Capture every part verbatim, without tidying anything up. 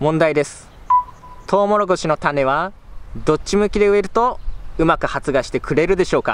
問題です。トウモロコシの種はどっち向きで植えるとうまく発芽してくれるでしょうか？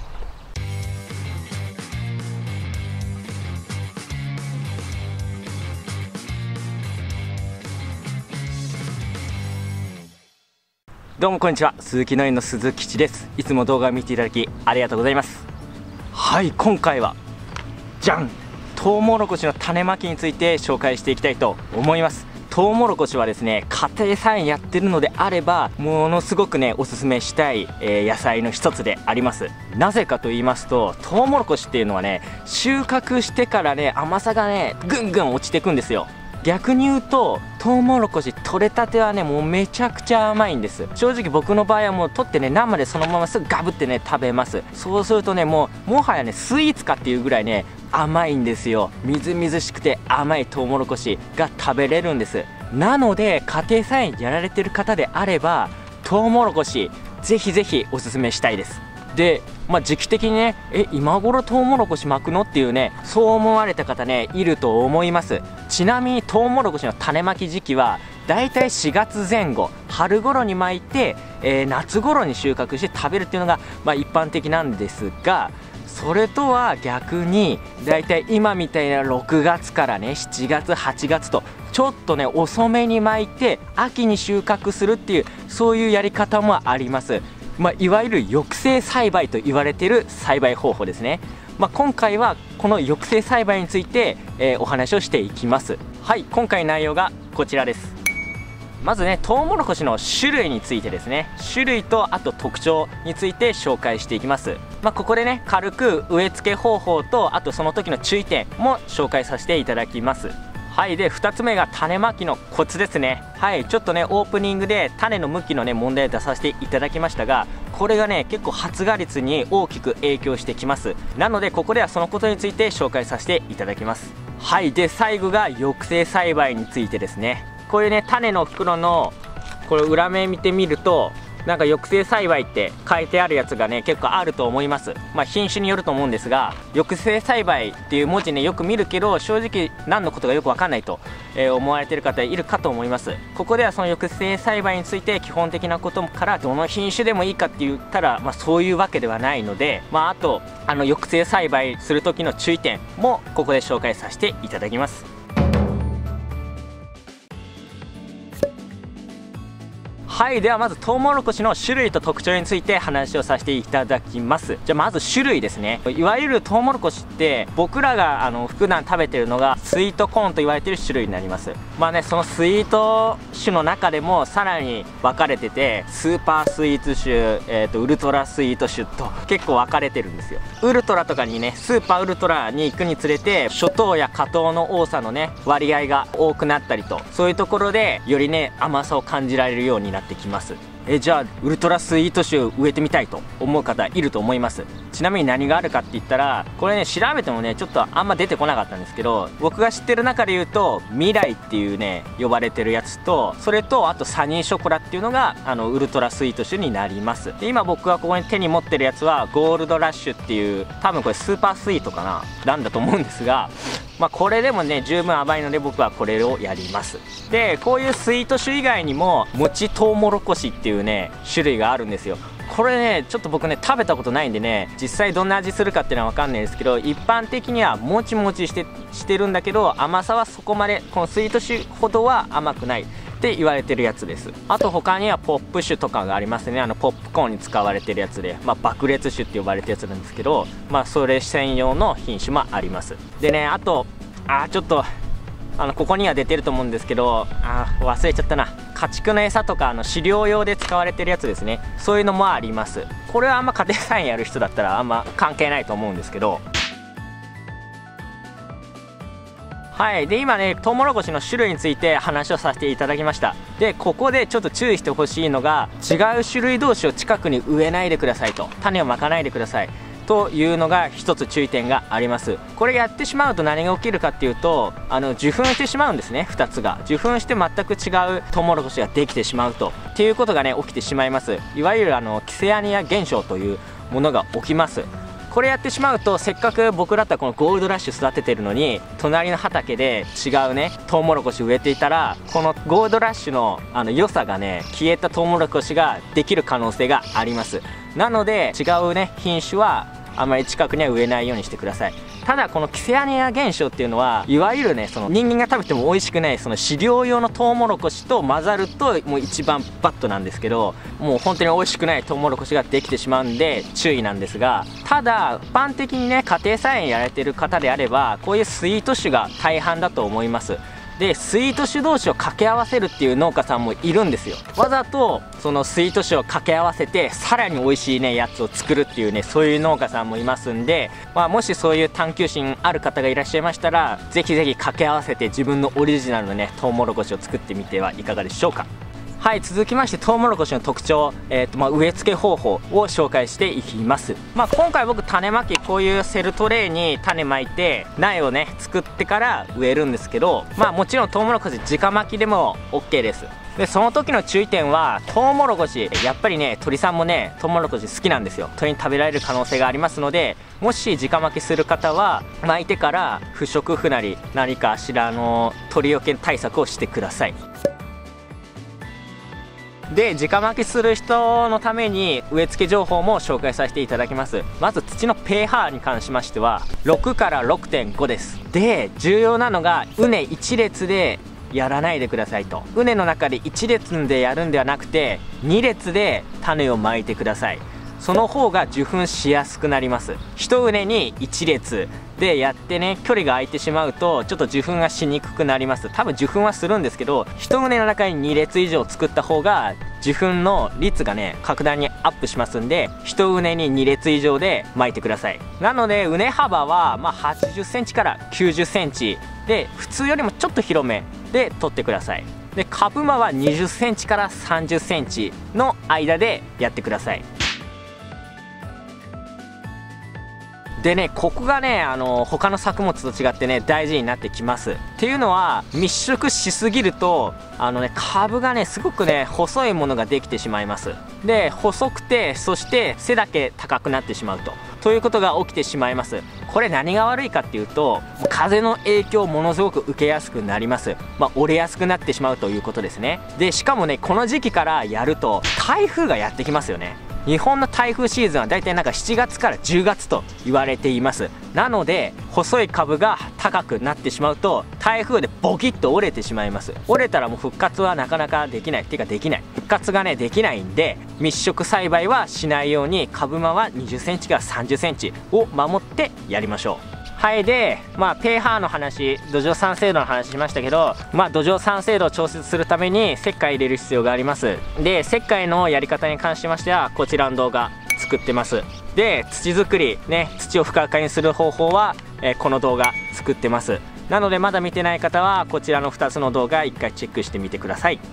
どうもこんにちは、鈴木農園の鈴吉です。いつも動画を見ていただきありがとうございます。はい、今回はじゃん、トウモロコシの種まきについて紹介していきたいと思います。トウモロコシはですね、家庭菜園やってるのであればものすごくねおすすめしたい、えー、野菜の一つであります。なぜかと言いますと、トウモロコシっていうのはね、収穫してからね甘さがねぐんぐん落ちていくんですよ。逆に言うとトウモロコシ取れたてはねもうめちゃくちゃ甘いんです。正直僕の場合はもう取ってね生でそのまますぐガブってね食べます。そうするとねもうもはやねスイーツかっていうぐらいね甘いんですよ。みずみずしくて甘いトウモロコシが食べれるんです。なので家庭菜園やられてる方であればトウモロコシぜひぜひおすすめしたいです。で、まあ、時期的にねえ今頃トウモロコシ巻くのっていうねそう思われた方ねいると思います。ちなみにトウモロコシの種まき時期はだいたいしがつぜん後、春頃に巻いて、えー、夏頃に収穫して食べるっていうのが、まあ、一般的なんですが、それとは逆にだいたい今みたいなろくがつからねしちがつはちがつとちょっとね遅めに巻いて秋に収穫するっていうそういうやり方もあります。まあ、いわゆる抑制栽培と言われている栽培方法ですね。まあ、今回はこの抑制栽培について、えー、お話をしていきます。はい、今回の内容がこちらです。まずねトウモロコシの種類についてですね、種類とあと特徴について紹介していきます。まあ、ここでね軽く植え付け方法とあとその時の注意点も紹介させていただきます。はい、でふたつめが種まきのコツですね。はい、ちょっとねオープニングで種の向きのね問題を出させていただきましたが、これがね結構発芽率に大きく影響してきます。なのでここではそのことについて紹介させていただきます。はい、で最後が抑制栽培についてですね。こういうね種の袋のこれ裏面見てみるとなんか抑制栽培って書いてあるやつがね結構あると思います。まあ品種によると思うんですが、抑制栽培っていう文字ねよく見るけど正直何のことかよくわかんないと、えー、思われてる方いるかと思います。ここではその抑制栽培について基本的なことからどの品種でもいいかって言ったら、まあ、そういうわけではないので、まあ、あとあの抑制栽培する時の注意点もここで紹介させていただきます。はい、ではまずトウモロコシの種類と特徴について話をさせていただきます。じゃあまず種類ですね。いわゆるトウモロコシって僕らがあの普段食べてるのがスイートコーンと言われてる種類になります。まあねそのスイート種の中でもさらに分かれてて、スーパースイート種、えー、とウルトラスイート種と結構分かれてるんですよ。ウルトラとかにねスーパーウルトラに行くにつれて初糖や果糖の多さのね割合が多くなったりと、そういうところでよりね甘さを感じられるようになってきます。えじゃあウルトラスイート種植えてみたいと思う方いると思います。ちなみに何があるかって言ったら、これね調べてもねちょっとあんま出てこなかったんですけど、僕が知ってる中で言うと未来っていうね呼ばれてるやつと、それとあとサニーショコラっていうのがあのウルトラスイート種になります。で今僕がここに手に持ってるやつはゴールドラッシュっていう、多分これスーパースイートかななんだと思うんですが、まあこれでもね十分甘いので僕はこれをやります。でこういうスイート種以外にももちトウモロコシっていうね種類があるんですよ。これねちょっと僕ね食べたことないんでね実際どんな味するかっていうのは分かんないですけど、一般的にはもちもちしてしてるんだけど甘さはそこまでこのスイート種ほどは甘くないって言われてるやつです。あと他にはポップ種とかがありますね。あのポップコーンに使われてるやつで、まあ、爆裂種って呼ばれてるやつなんですけど、まあそれ専用の品種もあります。でねあとあーちょっとあのここには出てると思うんですけど、あー忘れちゃったな。家畜の餌とかあの飼料用で使われてるやつですね。そういうのもあります。これはあんま家庭菜園やる人だったらあんま関係ないと思うんですけど、はい、で今ねトウモロコシの種類について話をさせていただきました。でここでちょっと注意してほしいのが、違う種類同士を近くに植えないでくださいと、種をまかないでくださいというのが一つ注意点があります。これやってしまうと何が起きるかっていうと、あの受粉してしまうんですね。ふたつが受粉して全く違うトウモロコシができてしまうとっていうことがね起きてしまいます。いわゆるあのキセアニア現象というものが起きます。 これやってしまうと、せっかく僕だったらこのゴールドラッシュ育ててるのに、隣の畑で違うねトウモロコシ植えていたら、このゴールドラッシュのあの良さがね消えたトウモロコシができる可能性があります。なので違うね品種はあまり近くには植えないようにしてください。ただこのキセアニア現象っていうのは、いわゆるねその人間が食べても美味しくないその飼料用のトウモロコシと混ざるともう一番バットなんですけど、もう本当に美味しくないトウモロコシができてしまうんで注意なんですが、ただ一般的にね家庭菜園やられてる方であれば、こういうスイート種が大半だと思います。でスイート種同士を掛け合わせるっていう農家さんもいるんですよ。わざとそのスイート種を掛け合わせてさらに美味しいねやつを作るっていうね、そういう農家さんもいますんで、まあ、もしそういう探求心ある方がいらっしゃいましたら、ぜひぜひ掛け合わせて自分のオリジナルのねトウモロコシを作ってみてはいかがでしょうか。はい、続きましてトウモロコシの特徴、えーとまあ、植え付け方法を紹介していきます。まあ、今回僕種まき、こういうセルトレーに種まいて苗をね作ってから植えるんですけど、まあもちろんトウモロコシ直まきでも オーケー です。でその時の注意点は、トウモロコシやっぱりね鳥さんもねトウモロコシ好きなんですよ。鳥に食べられる可能性がありますので、もし直まきする方は巻いてから不織布なり何かしらの鳥よけ対策をしてください。で直まきする人のために植え付け情報も紹介させていただきます。まず土の pH に関しましてはろくから ろくてんご です。で重要なのが畝いち列でやらないでくださいと。畝の中でいち列でやるんではなくてに列で種をまいてください。その方が受粉しやすくなります。一畝にいち列でやってね、距離が空いてしまうとちょっと受粉がしにくくなります。多分受粉はするんですけど、一畝の中にに列以上作った方が受粉の率がね格段にアップしますんで、一畝にに列以上で巻いてください。なので畝幅はまあはちじゅっセンチからきゅうじゅっセンチで、普通よりもちょっと広めで取ってください。で株間はにじゅっセンチからさんじゅっセンチの間でやってください。でね、ここがね、あの他の作物と違ってね大事になってきます。っていうのは、密植しすぎるとあのね株がねすごくね細いものができてしまいます。で細くて、そして背だけ高くなってしまうとということが起きてしまいます。これ何が悪いかっていうと、風の影響をものすごく受けやすくなります。まあ、折れやすくなってしまうということですね。でしかもねこの時期からやると台風がやってきますよね。日本の台風シーズンはだいたいなんかしちがつからじゅうがつと言われています。なので細い株が高くなってしまうと台風でボキッと折れてしまいます。折れたらもう復活はなかなかできないっていうかできない復活がねできないんで、密植栽培はしないように株間はにじゅっセンチからさんじゅっセンチを守ってやりましょう。はい。で、まあ、pH の話、土壌酸性度の話しましたけど、まあ、土壌酸性度を調節するために石灰入れる必要があります。で、石灰のやり方に関しましては、こちらの動画作ってます。で、土作り、ね、土をふかふかにする方法は、えー、この動画作ってます。なので、まだ見てない方は、こちらのふたつの動画、一回チェックしてみてください。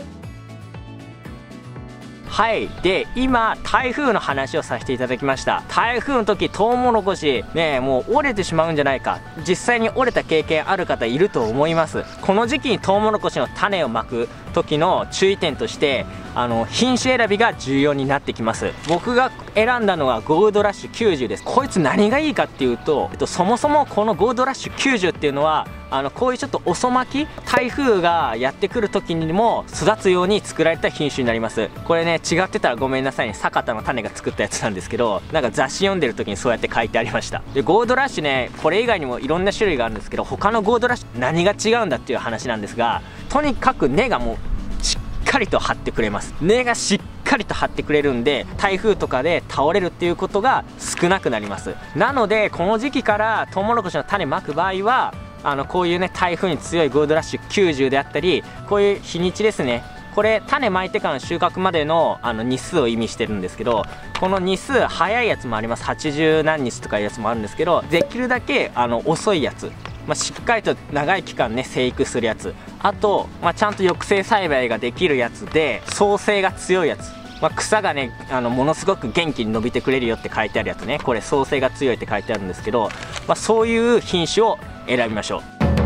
はい。で今台風の話をさせていただきました。台風の時トウモロコシねもう折れてしまうんじゃないか、実際に折れた経験ある方いると思います。この時期にトウモロコシの種をまく時の注意点として、あの品種選びが重要になってきます。僕が選んだのはゴールドラッシュきゅうじゅうです。こいつ何がいいかっていうと、えっと、そもそもこのゴールドラッシュきゅうじゅうっていうのはあのこういうちょっと遅巻き台風がやってくる時にも育つように作られた品種になります。これね違ってたらごめんなさいね、坂田の種が作ったやつなんですけど、なんか雑誌読んでる時にそうやって書いてありました。でゴールドラッシュね、これ以外にもいろんな種類があるんですけど、他のゴールドラッシュ何が違うんだっていう話なんですが、とにかく根がもうしっかりと張ってくれます。根がしっかりと張ってくれるんで、台風とかで倒れるっていうことが少なくなります。なのでこの時期からトウモロコシの種まく場合は、あのこういうね台風に強いゴールドラッシュきゅうじゅうであったり、こういう日にちですね、これ種まいてからの収穫までのあの日数を意味してるんですけど、この日数早いやつもあります。はちじゅうなんにちとかいうやつもあるんですけど、できるだけあの遅いやつ、まあ、しっかりと長い期間ね生育するやつ、あと、まあ、ちゃんと抑制栽培ができるやつで創生が強いやつ、まあ、草がねあのものすごく元気に伸びてくれるよって書いてあるやつね、これ創生が強いって書いてあるんですけど、まあ、そういう品種を選びましょう。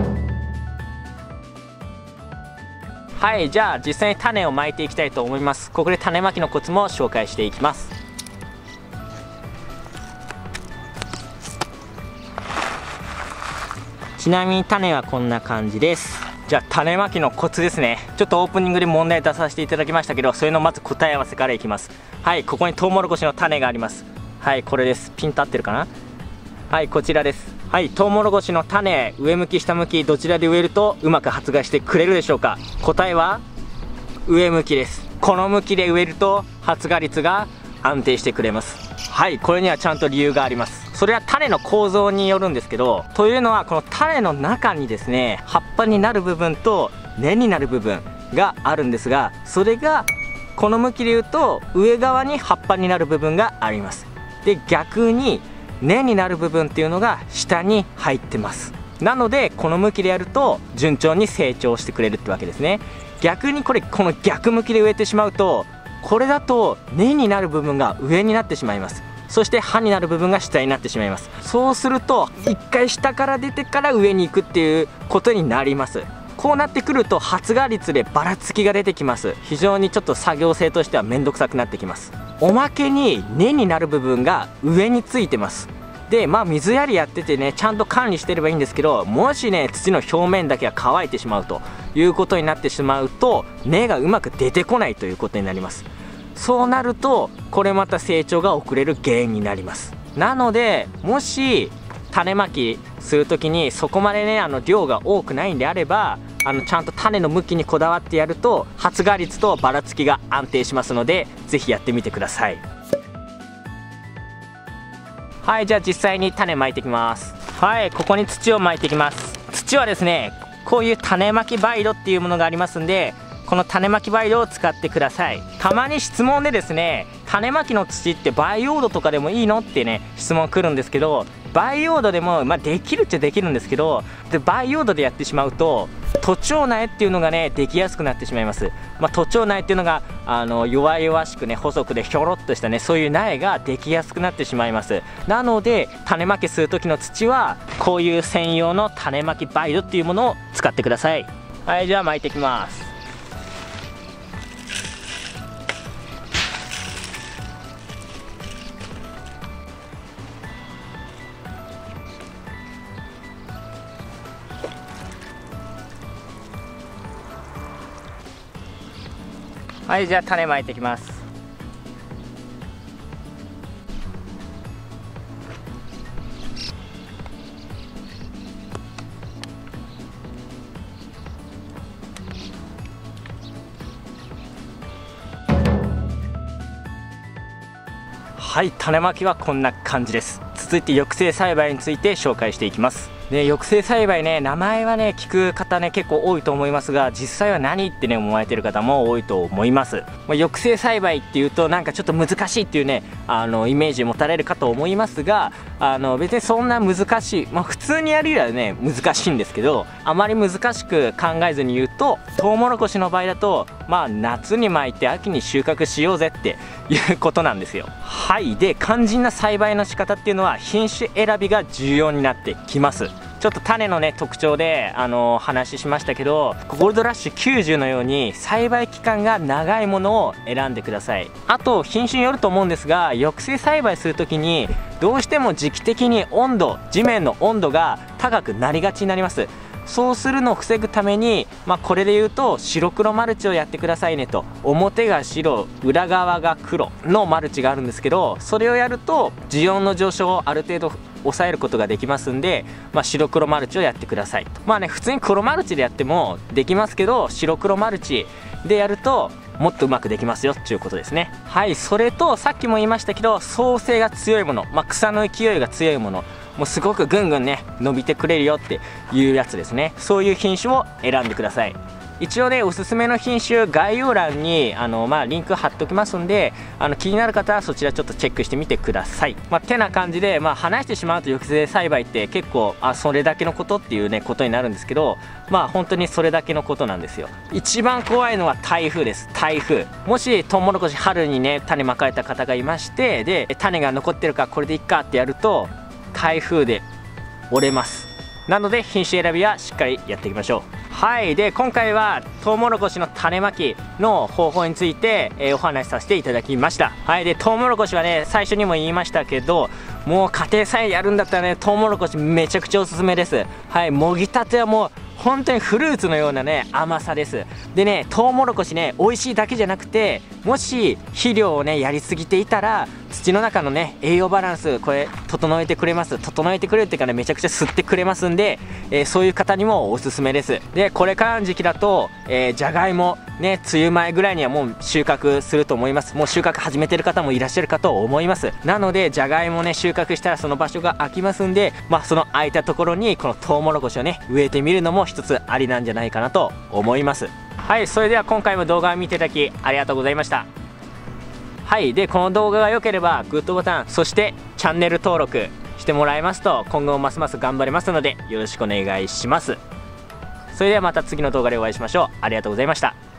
はい。じゃあ実際に種をまいていきたいと思います。ここで種まきのコツも紹介していきます。 ちなみに種はこんな感じです。じゃあ種まきのコツですね。ちょっとオープニングで問題出させていただきましたけど、それのまず答え合わせからいきます。はい、ここにトウモロコシの種があります。はい、これです。ピンと合ってるかな。はい、こちらです。はい、トウモロコシの種、上向き下向きどちらで植えるとうまく発芽してくれるでしょうか。答えは上向きです。この向きで植えると発芽率が安定してくれます。はい、これにはちゃんと理由があります。それは種の構造によるんですけど、というのはこの種の中にですね、葉っぱになる部分と根になる部分があるんですが、それがこの向きで言うと上側に葉っぱになる部分があります。で、逆に根になる部分っていうのが下に入ってます。なのでこの向きでやると順調に成長してくれるってわけですね。逆にこれこの逆向きで植えてしまうと、これだと根になる部分が上になってしまいます。そして葉になる部分が下になってしまいます。そうすると一回下から出てから上に行くっていうことになります。こうなってくると発芽率でばらつきが出てきます。非常にちょっと作業性としては面倒くさくなってきます。おまけに根になる部分が上についてます。で、まあ水やりやっててね、ちゃんと管理してればいいんですけど、もしね土の表面だけが乾いてしまうということになってしまうと、根がうまく出てこないということになります。そうなるとこれまた成長が遅れる原因になります。なのでもし種まきする時にそこまでねあの量が多くないんであれば、あのちゃんと種の向きにこだわってやると発芽率とばらつきが安定しますので、是非やってみてください。はい、じゃあ実際に種まいていきます。はい、ここに土をまいていきます。土はですね、こういう種まきバイドっていうものがありますんで、この種まきバイドを使ってください。たまに質問でですね、種まきの土って培養土とかでもいいのってね質問来るんですけど、培養土でも、まあ、できるっちゃできるんですけど、で培養土でやってしまうと徒長苗っていうのがねできやすくなってしまいます。まあ、徒長苗っていうのがあの弱々しくね細くでひょろっとしたねそういう苗ができやすくなってしまいます。なので種まきする時の土はこういう専用の種まきバイドっていうものを使ってください。はい、じゃあ巻いていきます。はい、じゃあ種まいていきます。はい、種まきはこんな感じです。続いて抑制栽培について紹介していきます。で、抑制栽培ね、名前はね聞く方ね結構多いと思いますが、実際は何ってね思われてる方も多いと思います。まあ、抑制栽培っていうとなんかちょっと難しいっていうねあのイメージ持たれるかと思いますが、あの別にそんな難しい、まあ、普通にやるよりはね難しいんですけど、あまり難しく考えずに言うと、トウモロコシの場合だとまあ夏に巻いて秋に収穫しようぜっていうことなんですよ。はい、で肝心な栽培の仕方っていうのは品種選びが重要になってきます。ちょっと種のね特徴であの話しましたけど、ゴールドラッシュきゅうじゅうのように栽培期間が長いものを選んでください。あと品種によると思うんですが、抑制栽培する時にどうしても時期的に温度地面の温度が高くなりがちになります。そうするのを防ぐために、まあ、これで言うと白黒マルチをやってくださいねと。表が白裏側が黒のマルチがあるんですけど、それをやると地温の上昇をある程度抑えることができますんで、まあ、白黒マルチをやってくださいと。まあね普通に黒マルチでやってもできますけど、白黒マルチでやるともっとうまくできますよっていうことですね。はい、それとさっきも言いましたけど、創生が強いもの、まあ、草の勢いが強いもの、もうすごくぐんぐんね伸びてくれるよっていうやつですね。そういう品種を選んでください。一応ねおすすめの品種概要欄にあの、まあ、リンク貼っておきますんで、あの気になる方はそちらちょっとチェックしてみてください。まあ、てな感じで、まあ、話してしまうと抑制栽培って結構あそれだけのことっていうねことになるんですけど、まあ本当にそれだけのことなんですよ。一番怖いのは台風です。台風、もしトウモロコシ春にね種まかれた方がいまして、で種が残ってるからこれでいっかってやると台風で折れます。なので品種選びはしっかりやっていきましょう。 はい、で今回はトウモロコシの種まきの方法について、えー、お話しさせていただきました。はい、でトウモロコシはね、最初にも言いましたけど、もう家庭菜園やるんだったらね、トウモロコシめちゃくちゃおすすめです。はい、もぎたてはもう本当にフルーツのようなね甘さです。でね、トウモロコシね、美味しいだけじゃなくて、もし肥料をねやりすぎていたら土の中のね栄養バランス、これ整えてくれます。整えてくれるっていうかね、めちゃくちゃ吸ってくれますんで、えー、そういう方にもおすすめです。でこれからの時期だと、えー、じゃがいもね、梅雨前ぐらいにはもう収穫すると思います。もう収穫始めてる方もいらっしゃるかと思います。なのでじゃがいもね収穫したらその場所が空きますんで、まあその空いたところにこのトウモロコシをね植えてみるのも一つありなんじゃないかなと思います。はい、それでは今回も動画を見ていただきありがとうございました。はい、でこの動画が良ければグッドボタン、そしてチャンネル登録してもらえますと今後もますます頑張れますのでよろしくお願いします。それではまた次の動画でお会いしましょう。ありがとうございました。